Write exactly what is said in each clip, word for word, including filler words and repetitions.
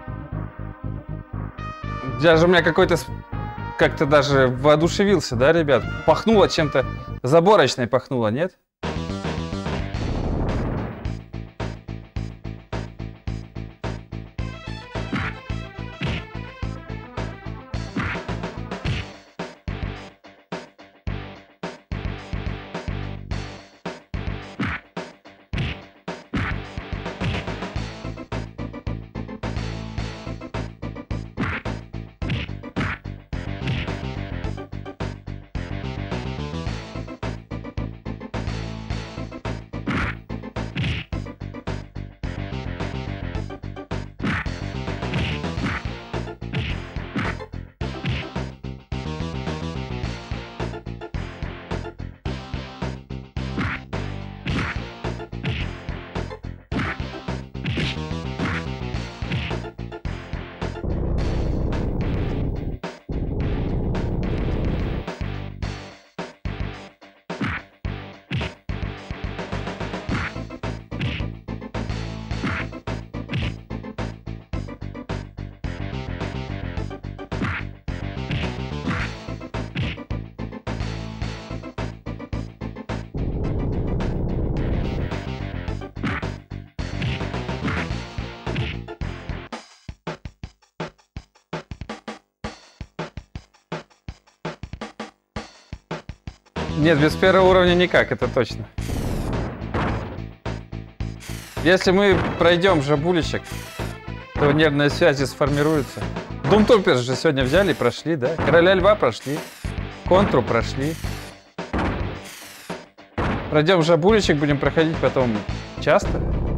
Я же у меня какой-то как-то даже воодушевился, да, ребят? Пахнуло чем-то, заборочной пахнуло, нет? Нет, без первого уровня никак, это точно. Если мы пройдем жабулечек, то нервные связи сформируются. Doom Troopers же сегодня взяли и прошли, да? Короля Льва прошли, Контру прошли. Пройдем жабулечек, будем проходить потом часто.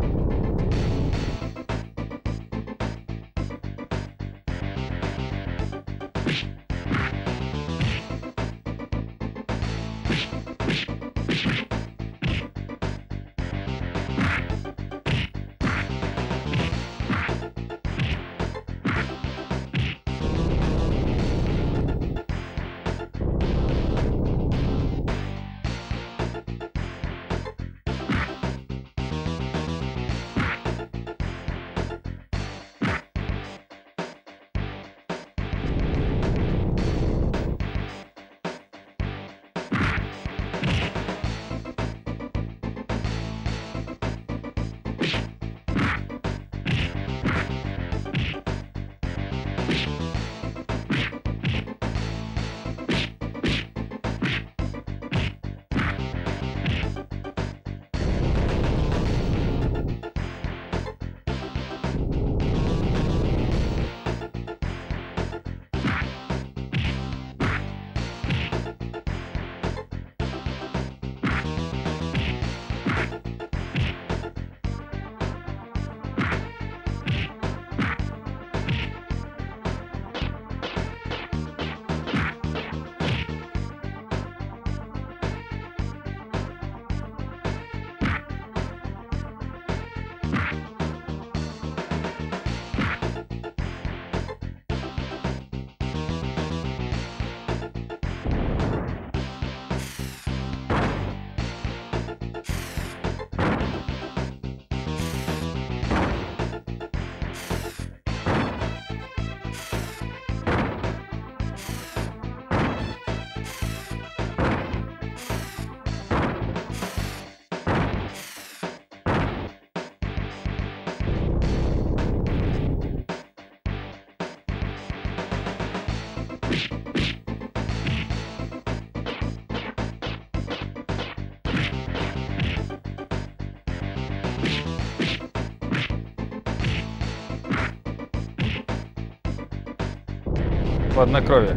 Хладнокровие.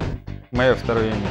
Мое второе имя.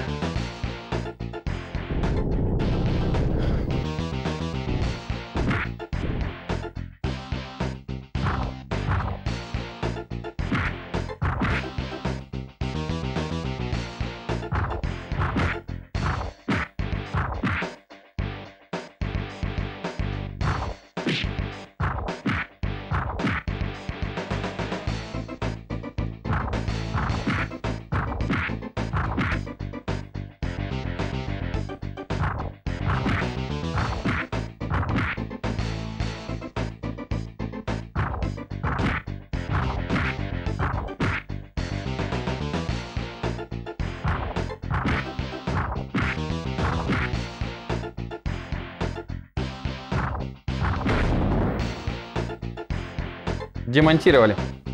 демонтировали.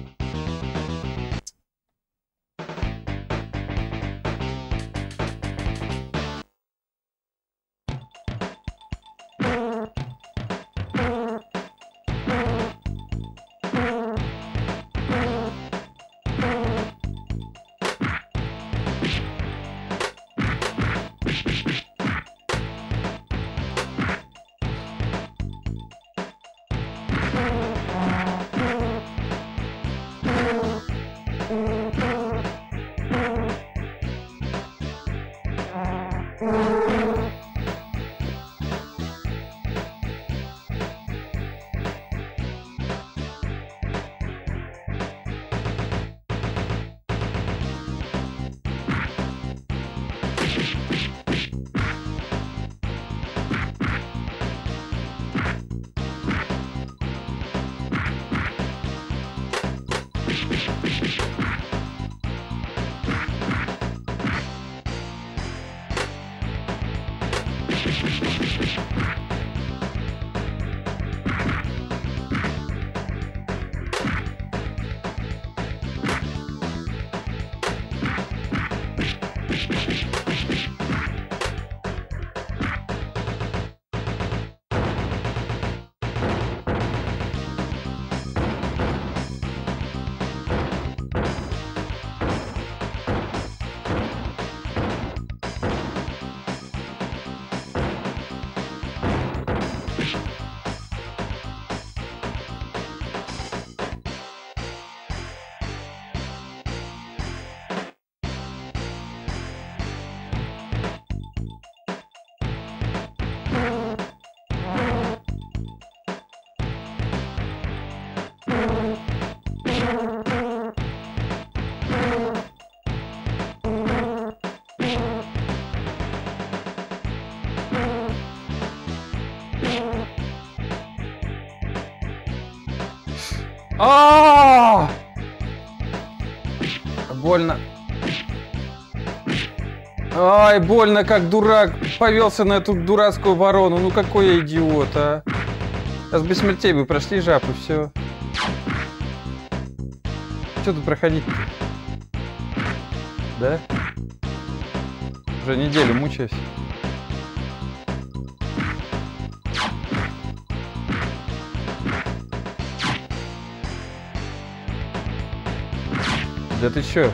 А, больно. Ай, больно, как дурак. Повелся на эту дурацкую ворону. Ну какой я идиот, а. Сейчас без смертей бы прошли жабу, все. Что тут проходить-то? Да? Уже неделю мучаюсь. Да ты чё?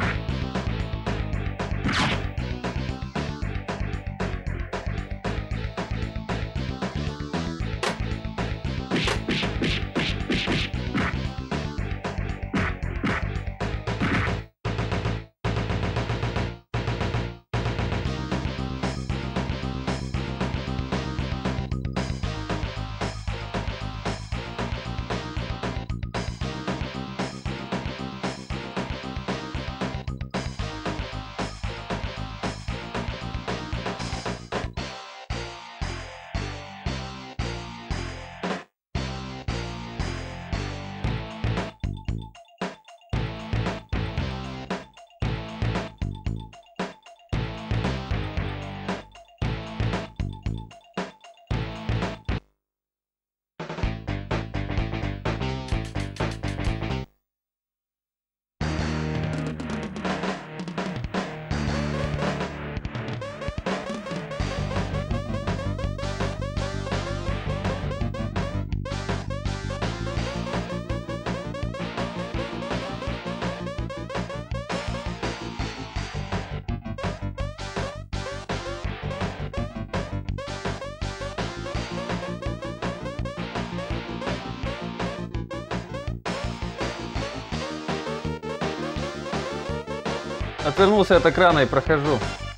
Отвернулся от экрана и прохожу.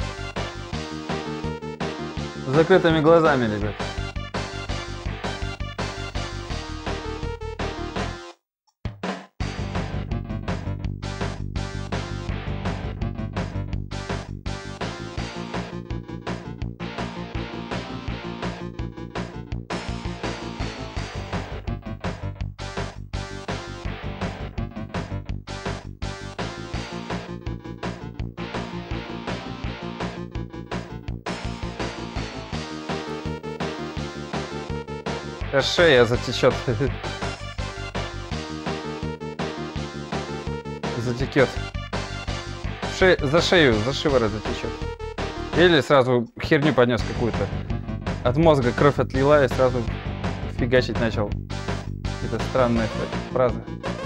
С закрытыми глазами, ребят. Шея затечет. затекет. Ше... За шею, за шиворот затечет. Или сразу херню понес какую-то. От мозга кровь отлила и сразу фигачить начал. Это странная фраза.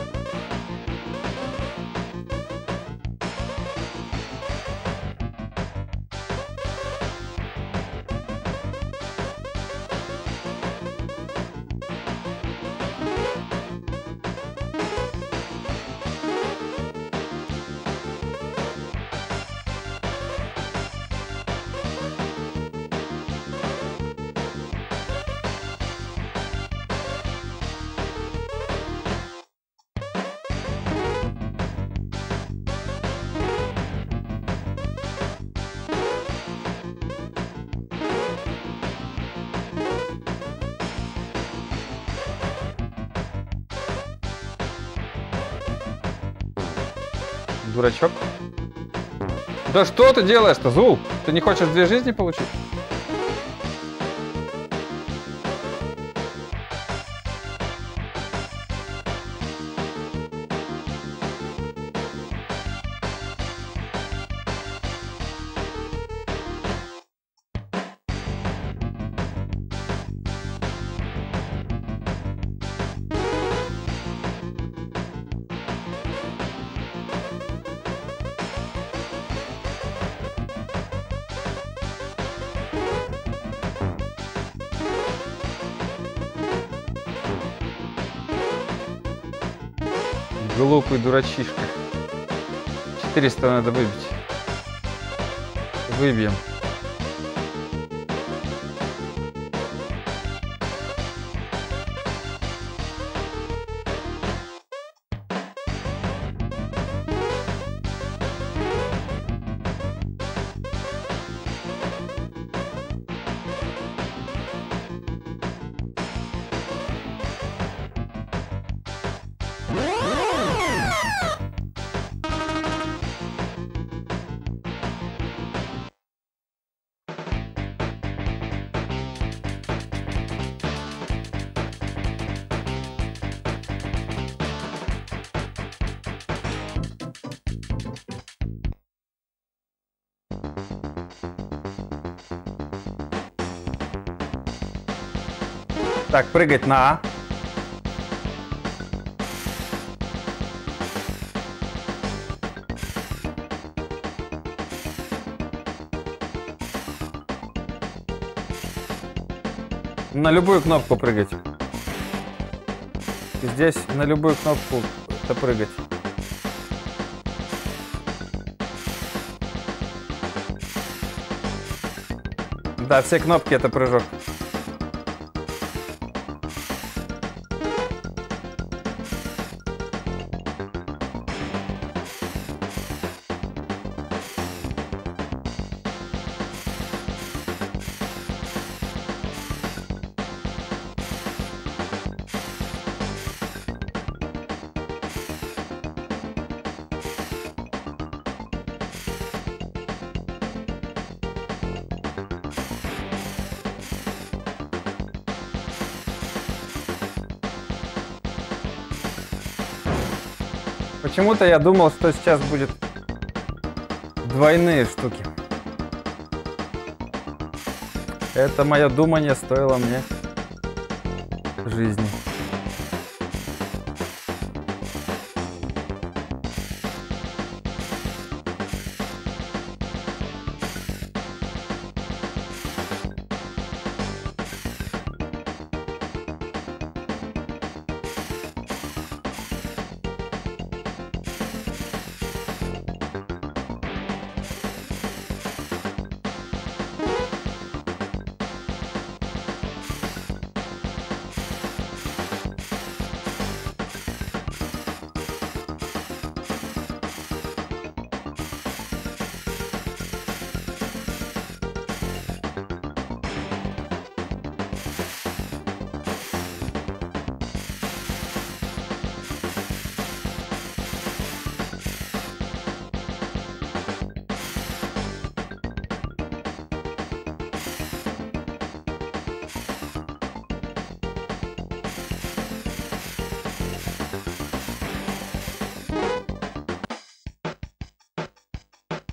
Дурачок. Да что ты делаешь-то, Зул? Ты не хочешь две жизни получить? Глупый дурачишка. четыреста надо выбить. Выбьем. Так, прыгать на А. На любую кнопку прыгать. Здесь на любую кнопку это прыгать. Да, все кнопки это прыжок. Почему-то я думал, что сейчас будет двойные штуки. Это мое думание стоило мне жизни.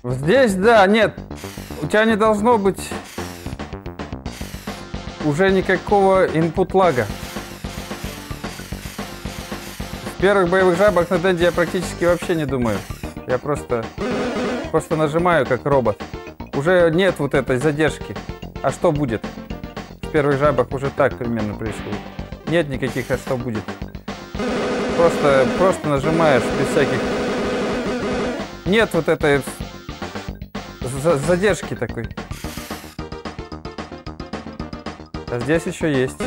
Здесь, да, нет. У тебя не должно быть уже никакого input лага. В первых боевых жабах на Денде я практически вообще не думаю. Я просто, просто нажимаю как робот. Уже нет вот этой задержки. А что будет? В первых жабах уже так примерно происходит. Нет никаких «а что будет». Просто, просто нажимаешь без всяких... Нет вот этой задержки такой. А здесь еще есть.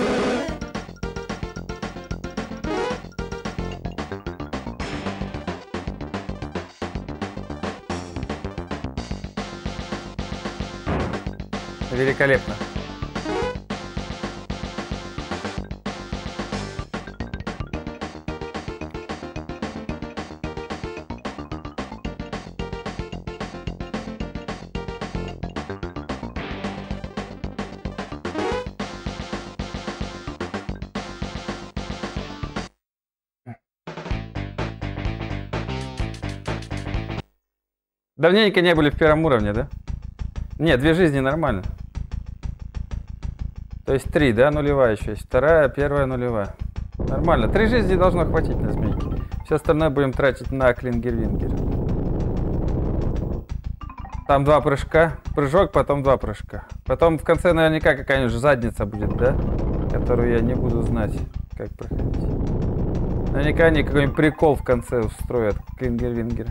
Великолепно. Давненько не были в первом уровне, да? Нет, две жизни нормально. То есть три, да, нулевая еще есть. Вторая, первая, нулевая. Нормально. Три жизни должно хватить на змейки. Все остальное будем тратить на клингер-вингер. Там два прыжка. Прыжок, потом два прыжка. Потом в конце наверняка какая-нибудь задница будет, да? Которую я не буду знать, как проходить. Наверняка они какой-нибудь прикол в конце устроят. Клингер-вингер.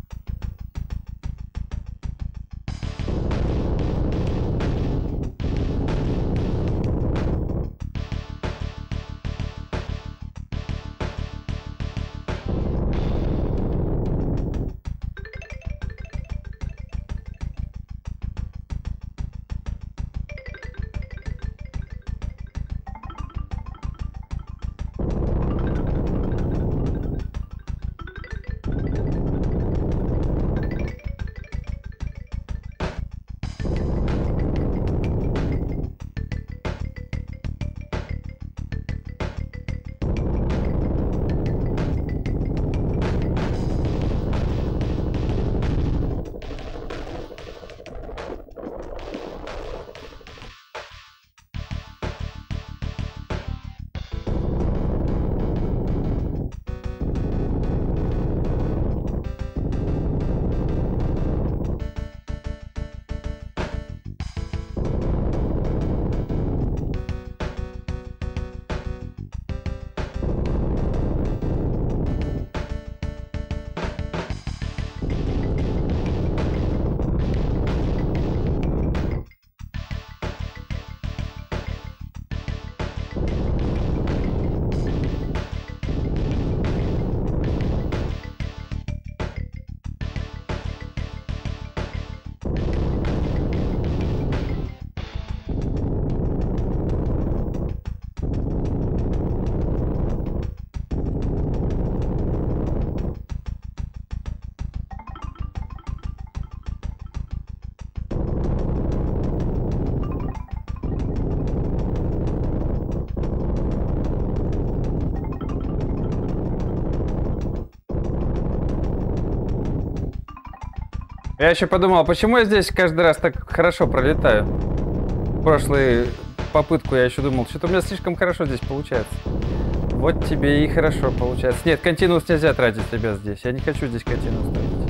Я еще подумал, почему я здесь каждый раз так хорошо пролетаю? Прошлую попытку я еще думал, что-то у меня слишком хорошо здесь получается. Вот тебе и хорошо получается. Нет, континуус нельзя тратить, ребят, здесь. Я не хочу здесь континуус тратить.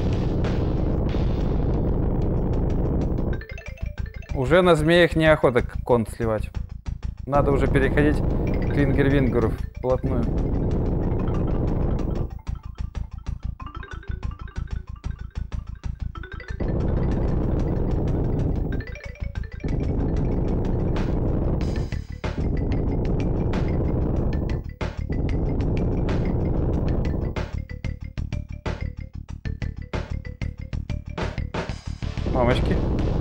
Уже на змеях неохота конт сливать. Надо уже переходить к клингер-вингеру вплотную. Мамочки.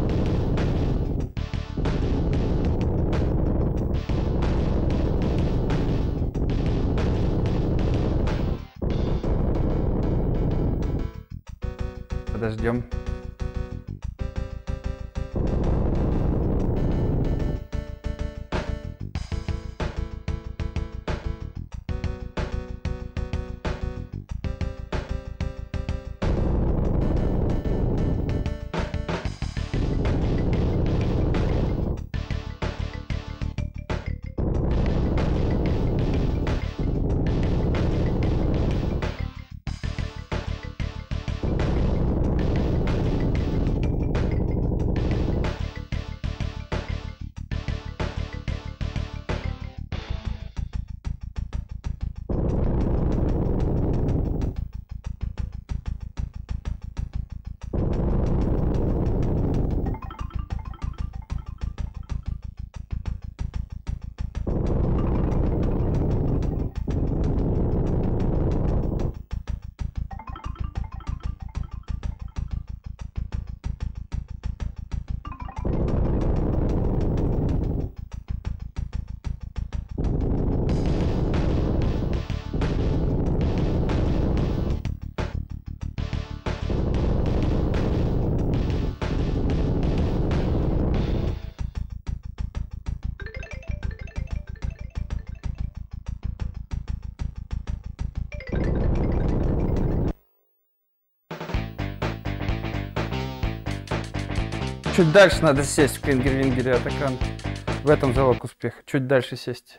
Подождем. Чуть дальше надо сесть в Кенгер-Вингере Атакан. В этом залог успеха. Чуть дальше сесть.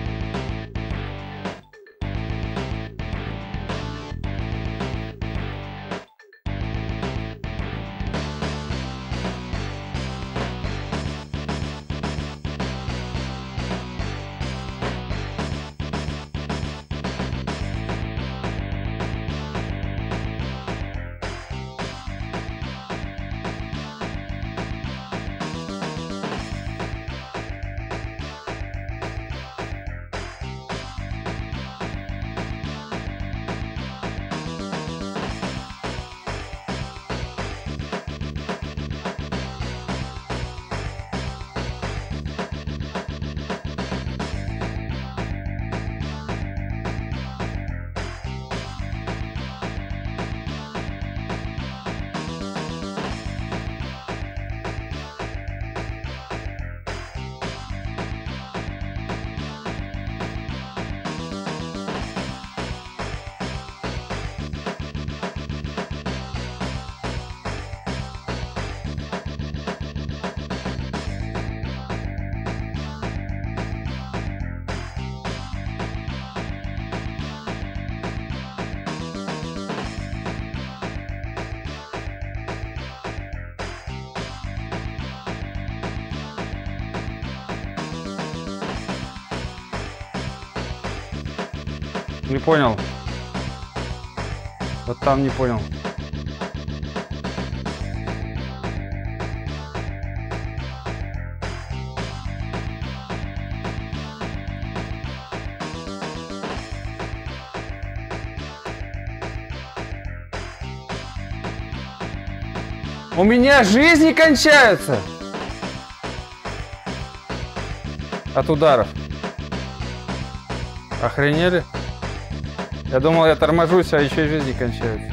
Не понял. Вот там не понял. У меня жизни кончаются от ударов. Охренели? Я думал, я торможусь, а еще и жизни кончаются.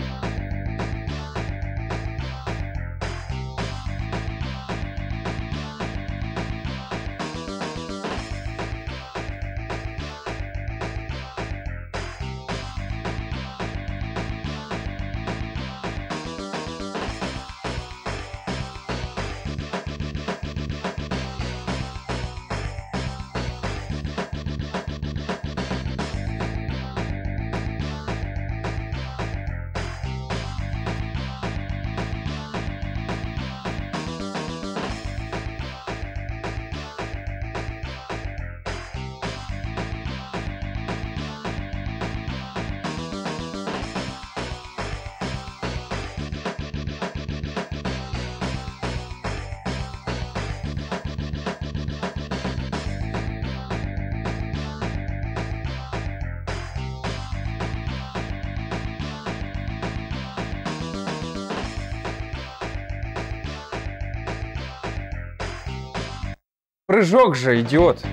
Прыжок же, идиот.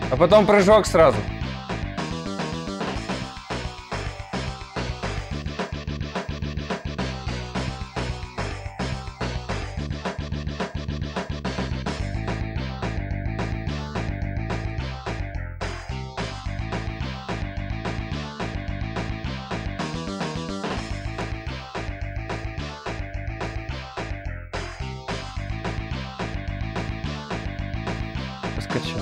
А потом прыжок сразу. Скачу.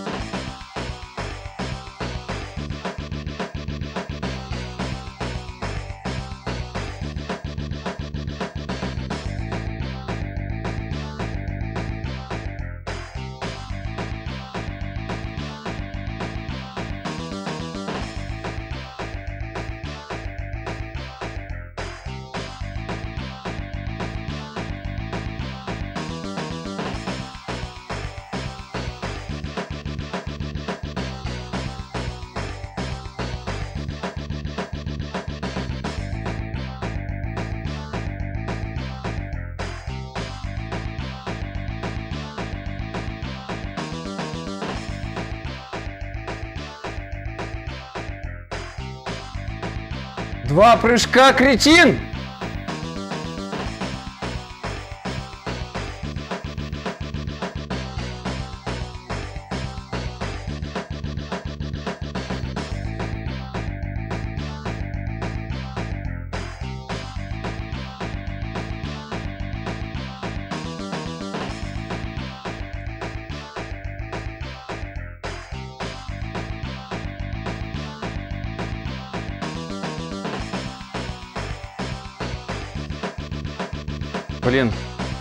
Два прыжка, кретин! Блин.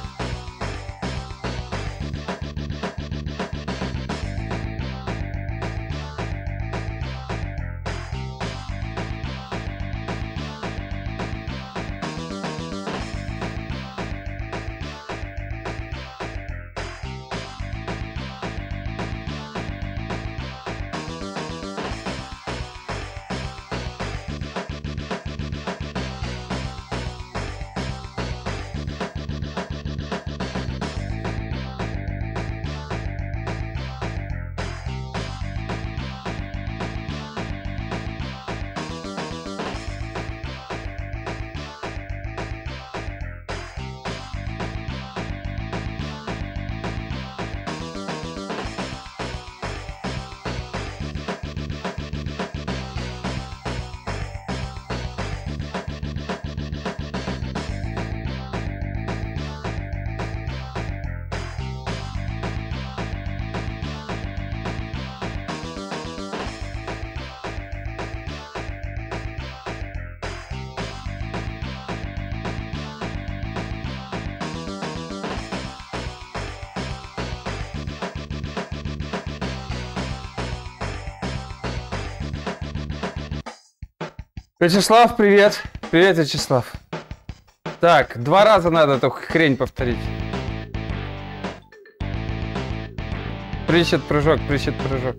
Вячеслав, привет. Привет, Вячеслав. Так, два раза надо эту хрень повторить. Прищет прыжок, прищет прыжок.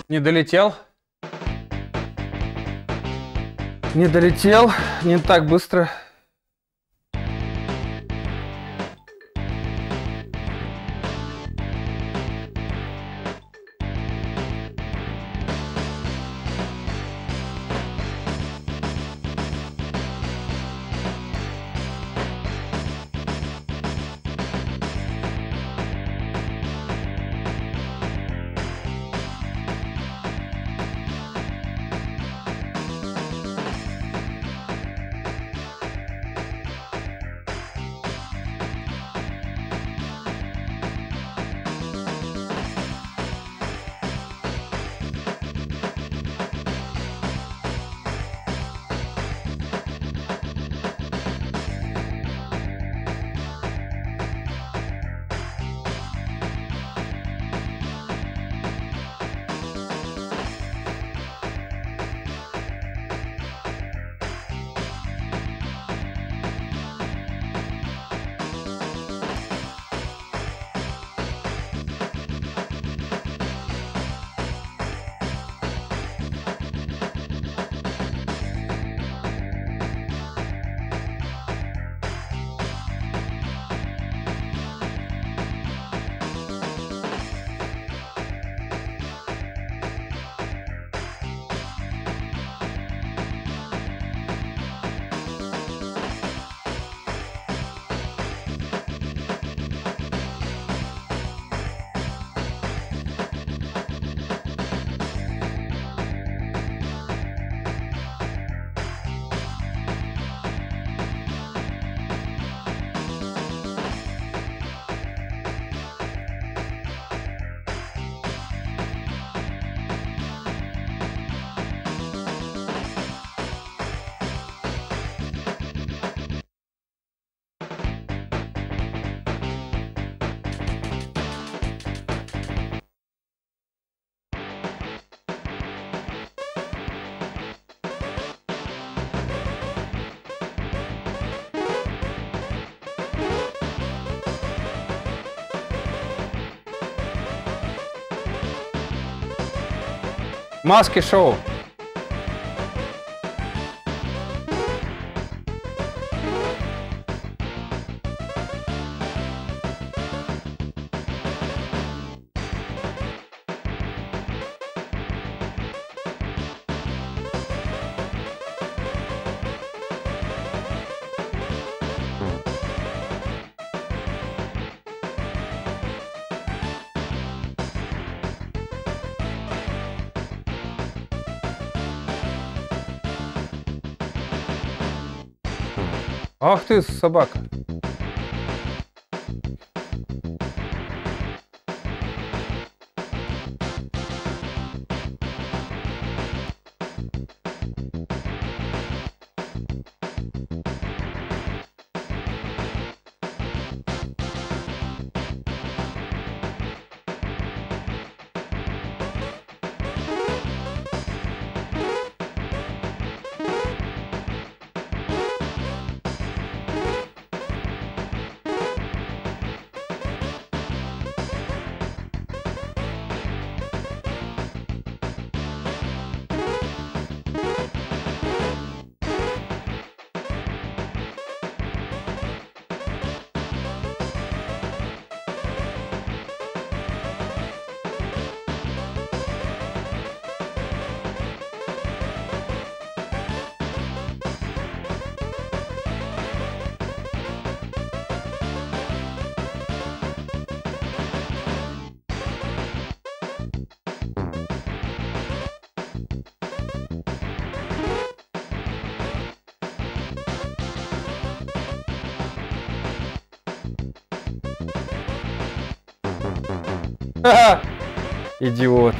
Не долетел. Не долетел. Не так быстро. Маски шоу. Ах ты, собака. Ха-ха! Идиот.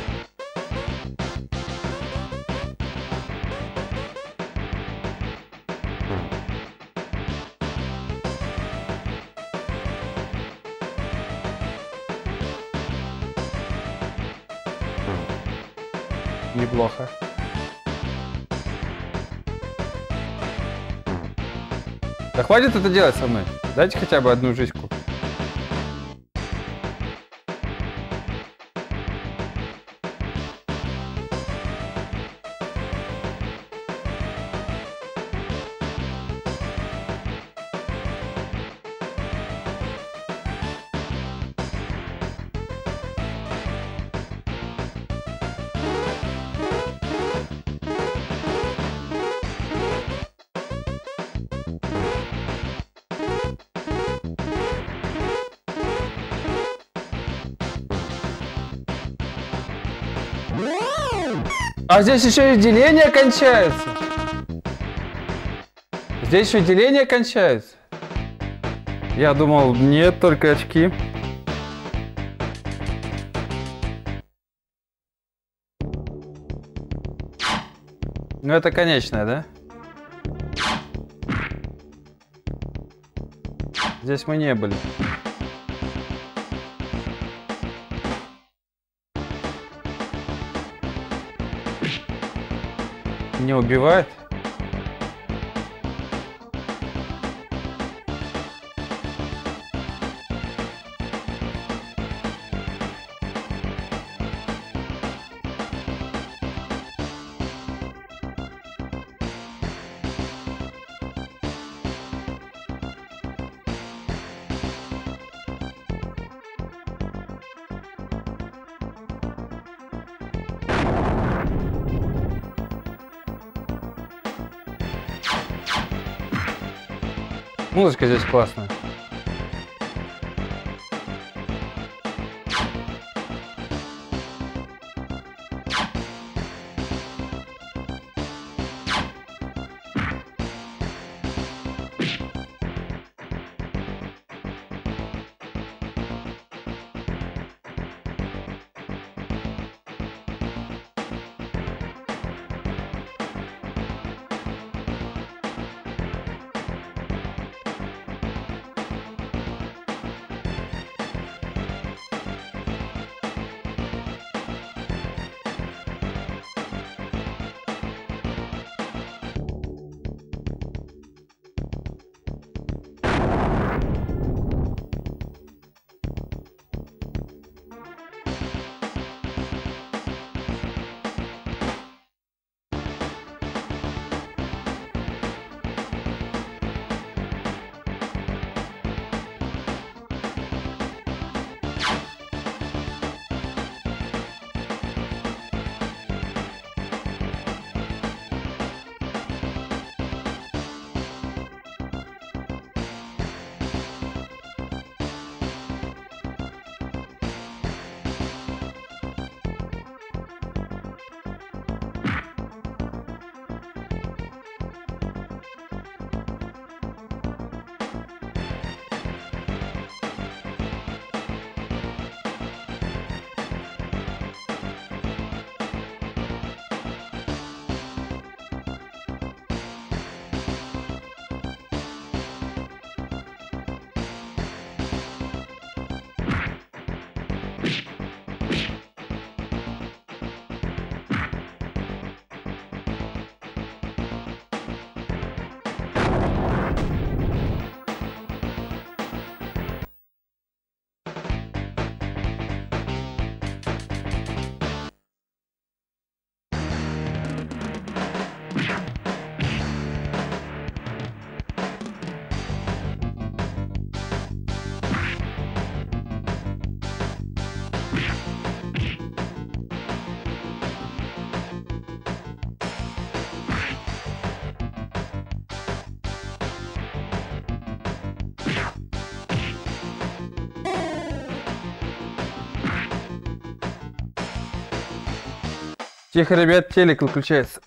Неплохо. Да хватит это делать со мной. Дайте хотя бы одну жизньку. А здесь еще и деление кончается. Здесь еще деление кончается. Я думал, нет, только очки. Ну это конечная, да? Здесь мы не были. Не убивает? Музычка здесь классная. Тихо, ребят, телек выключается.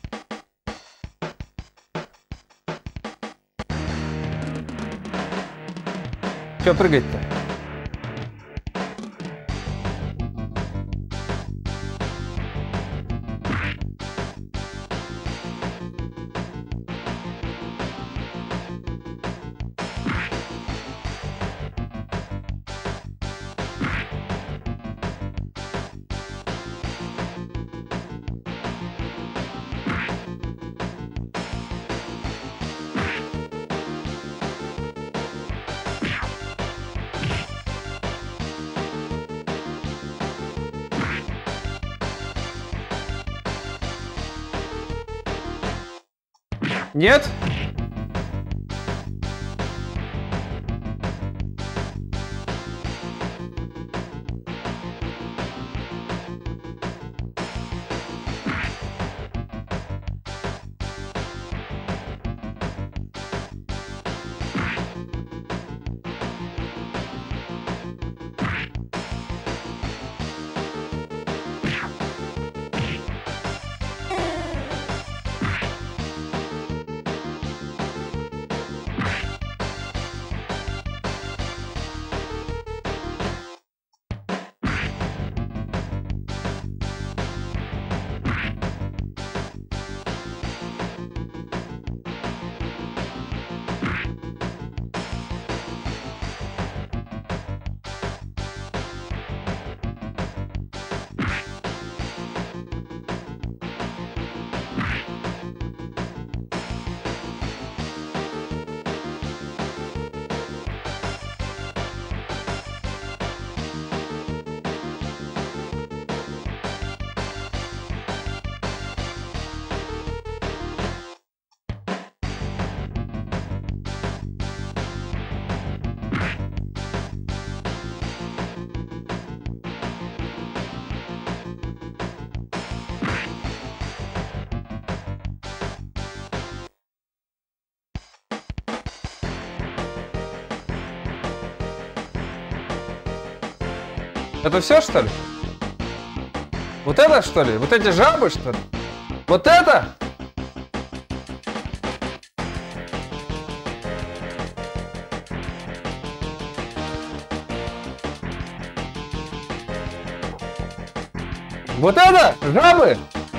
Чё прыгать-то? Нет? Это все, что ли? Вот это, что ли? Вот эти жабы, что ли? Вот это? Вот это? Жабы?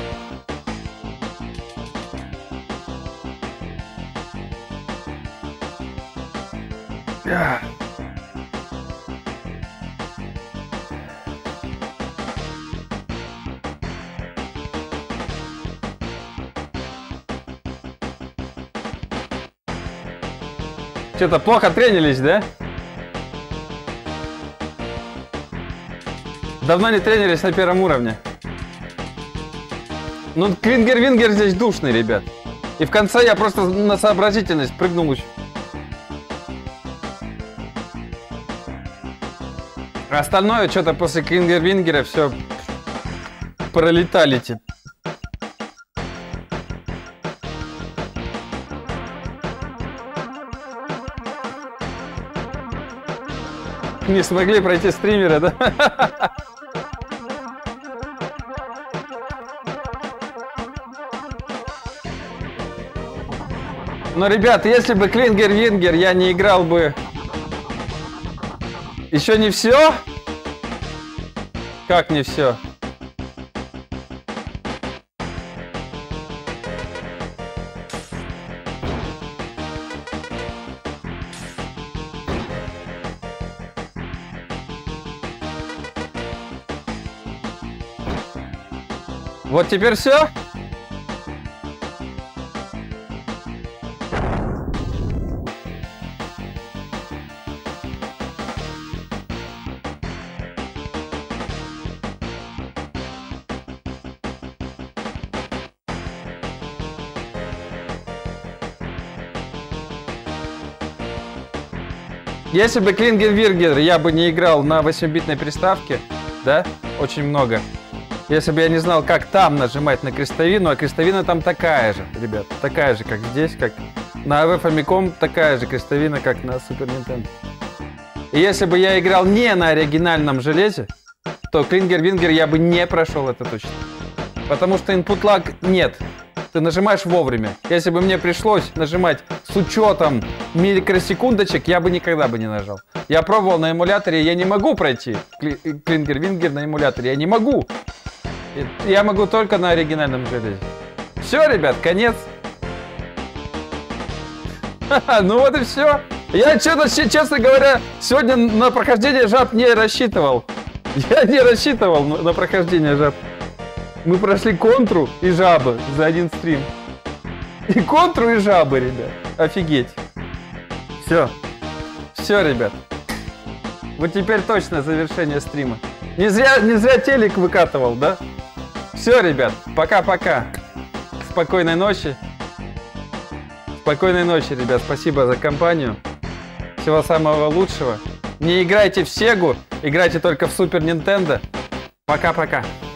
Что-то плохо тренились, да? Давно не тренились на первом уровне. Ну, клингер-вингер здесь душный, ребят. И в конце я просто на сообразительность прыгнул еще. А остальное что-то после клингер-вингера все пролеталите. Не смогли пройти стримера, да? Но, ребят, если бы клингер-вингер я не играл бы... Еще не все? Как не все? Вот теперь все? Если бы клингер-вингер я бы не играл на восьмибитной приставке, да, очень много. Если бы я не знал, как там нажимать на крестовину, а крестовина там такая же, ребят, такая же, как здесь, как на эй ви Famicom, такая же крестовина, как на Super Nintendo. И если бы я играл не на оригинальном железе, то клингер-вингер я бы не прошел, это точно. Потому что input lag нет. Ты нажимаешь вовремя. Если бы мне пришлось нажимать с учетом милликросекундочек, я бы никогда бы не нажал. Я пробовал на эмуляторе, я не могу пройти клингер-вингер на эмуляторе, я не могу. Я могу только на оригинальном железе. Все, ребят, конец. Ну вот и все. Я что-то, честно говоря, сегодня на прохождение жаб не рассчитывал. Я не рассчитывал на прохождение жаб. Мы прошли контру и жабы за один стрим. И контру, и жабы, ребят. Офигеть. Все. Все, ребят. Вот теперь точно завершение стрима. Не зря, не зря телек выкатывал, да? Все, ребят. Пока-пока. Спокойной ночи. Спокойной ночи, ребят. Спасибо за компанию. Всего самого лучшего. Не играйте в Сегу. Играйте только в Супер Нинтендо. Пока-пока.